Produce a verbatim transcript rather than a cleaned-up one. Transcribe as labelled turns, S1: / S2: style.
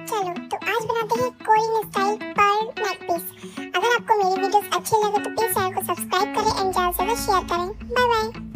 S1: चलो तो आज बनाते हैं Korean style pearl neck piece. अगर आपको मेरी वीडियोस अच्छी लगे तो प्लीज चैनल को सब्सक्राइब करें एंड ज्यादा से ज्यादा शेयर करें। Bye bye.